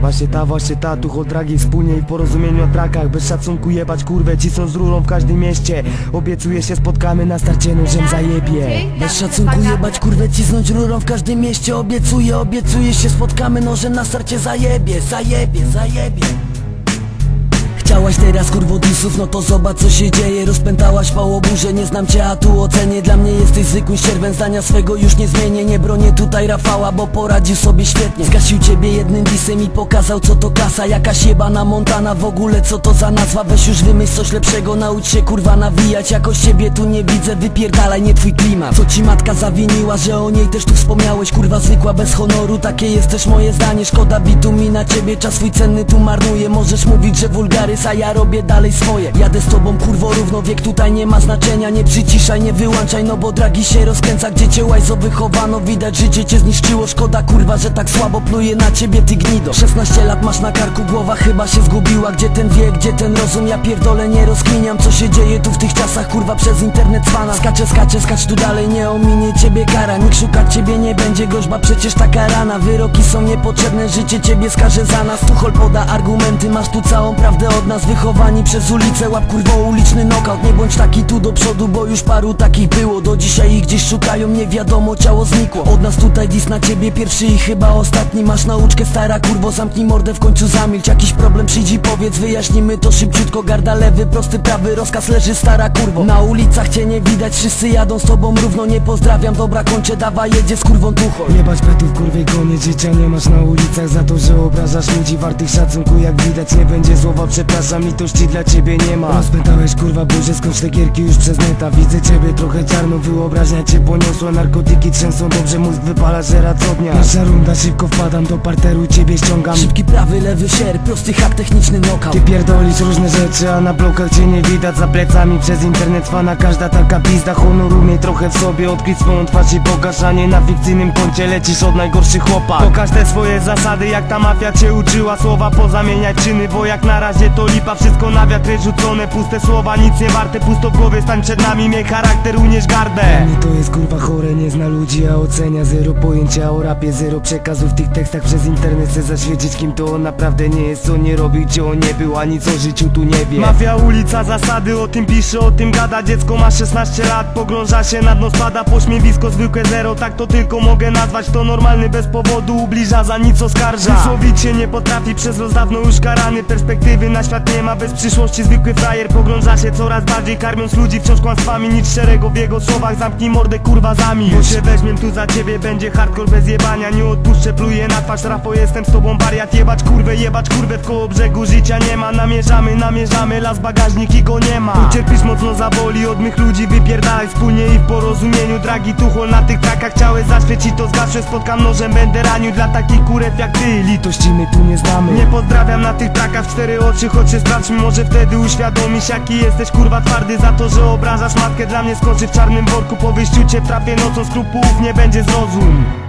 Właśnie ta, tu od dragi wspólnie i porozumieniu o trakach. Bez szacunku jebać kurwę, cisną z rurą w każdym mieście. Obiecuję się spotkamy na starcie, nożem zajebie. Bez szacunku jebać kurwę, cisnąć rurą w każdym mieście. Obiecuję się spotkamy, nożem na starcie zajebie. Chciałaś teraz kurwo disów, no to zobacz co się dzieje. Rozpętałaś pałoburze, nie znam cię, a tu ocenię. Dla mnie jesteś zwykłym ścierwem, zdania swego już nie zmienię. Nie bronię tutaj Rafała, bo poradził sobie świetnie. Zgasił ciebie jednym disem i pokazał co to klasa. Jakaś jebana Montana, w ogóle co to za nazwa. Weź już wymyśl coś lepszego, naucz się kurwa nawijać. Jakoś ciebie tu nie widzę, wypierdalaj, nie twój klimat. Co ci matka zawiniła, że o niej też tu wspomniałeś. Kurwa zwykła, bez honoru, takie jest też moje zdanie. Szkoda bitu mi na ciebie, czas swój cenny tu marnuje. Możesz mówić, że wulgaryzm, a ja robię dalej swoje. Jadę z tobą kurwo równo, wiek tutaj nie ma znaczenia. Nie przyciszaj, nie wyłączaj, no bo dragi się rozkręca. Gdzie cię łajzo wychowano, widać życie cię zniszczyło. Szkoda kurwa, że tak słabo pluje na ciebie ty gnido. 16 lat masz na karku, głowa chyba się zgubiła. Gdzie ten wiek, gdzie ten rozum, ja pierdolę nie rozkminiam. Co się dzieje tu w tych czasach, kurwa przez internet cwana. Skacz tu dalej, nie ominie ciebie kara. Nikt szukać ciebie nie będzie, groźba przecież taka rana. Wyroki są niepotrzebne, życie ciebie skaże za nas. Tuchol poda argumenty, masz tu całą prawdę od nas. Wychowani przez ulicę, łap kurwo uliczny knockout. Nie bądź taki tu do przodu, bo już paru takich było. Do dzisiaj ich gdzieś szukają, nie wiadomo, ciało znikło. Od nas tutaj dis na ciebie pierwszy i chyba ostatni. Masz nauczkę stara kurwo, zamknij mordę, w końcu zamilcz. Jakiś problem przyjdź i powiedz, wyjaśnimy to szybciutko. Garda lewy, prosty prawy, rozkaz leży stara kurwo. Na ulicach cię nie widać, wszyscy jadą z tobą równo. Nie pozdrawiam, dobra kończę, dawaj jedzie z kurwą tuchol. Jebać petów kurwie, koniec życia nie masz na ulicach. Za to, że obrażasz ludzi wartych szacunku, jak widać nie będzie słowa przepraszam. Litości dla ciebie nie ma. Rozpętałeś kurwa burzę, skończ te gierki już przez neta. Widzę ciebie trochę czarno, wyobraźnia cię poniosła. Narkotyki trzęsą, dobrze mózg wypala żera co dnia. Pierwsza runda, szybko wpadam do parteru, ciebie ściągam. Szybki prawy, lewy sierp, prosty hak, techniczny knockout. Ty pierdolisz różne rzeczy, a na blokach cię nie widać. Za plecami przez internet fana, każda taka pizda. Honoru miej trochę w sobie, odkryj swoją twarz i pokaż, a nie na fikcyjnym koncie lecisz od najgorszych chłopak. Pokaż te swoje zasady, jak ta mafia cię uczyła. Słowa pozamieniać czyny, bo jak na razie to lipa. Wszystko na wiatr rzucone, puste słowa, nic nie warte. Pusto w głowie, stań przed nami, miej charakter, unieś gardę. Dla mnie to jest kurwa chore, nie zna ludzi, a ocenia. Zero pojęcia o rapie, zero przekazu w tych tekstach. Przez internet chce zaświecić, kim to on naprawdę nie jest. Co nie robił, gdzie on nie był, a nic o życiu tu nie wie. Mafia, ulica, zasady, o tym pisze, o tym gada. Dziecko ma 16 lat, pogrąża się na dno, spada pośmiewisko, zwykłe zero. Tak to tylko mogę nazwać, to normalny bez powodu. Ubliża, za nic oskarża. Wysłowić się nie potrafi, przez rozdawno już karany. Perspektywy na świat nie ma, bez przyszłości zwykły frajer. Pogrąża się coraz bardziej, karmiąc ludzi wciąż kłamstwami. Nic szczerego w jego słowach, zamknij mordę kurwa zamilcz. Bo się weźmiem tu za ciebie, będzie hardcore bez jebania. Nie odpuszczę, pluję na twarz, Rafał jestem z tobą wariat. Jebać kurwę w koło brzegu, życia nie ma. Namierzamy, las bagażnik i go nie ma. Ucierpisz, mocno zaboli, od mych ludzi wypierdalaj wspólnie i w porozumieniu. Dragi tuchol na tych trakach, chciałeś zaświecić to zgaszę. Spotkam nożem, będę ranił dla takich kurew jak ty. Litości my tu nie znamy. Nie pozdrawiam na tych trakach w 4 oczy, choć się sprawdź mi, może wtedy uświadomisz jaki jesteś kurwa twardy. Za to, że obrażasz matkę, dla mnie skoczy w czarnym worku. Po wyjściu cię trafię nocą, skrupułów nie będzie zrozum.